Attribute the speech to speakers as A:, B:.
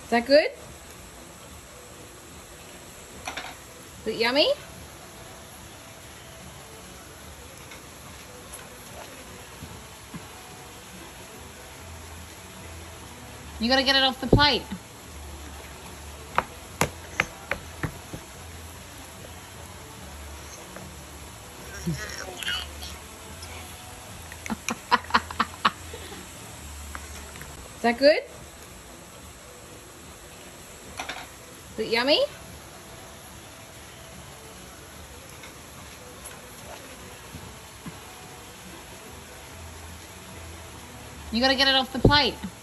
A: Is that good? Is it yummy? You gotta get it off the plate. Is that good? Is it yummy? You gotta get it off the plate.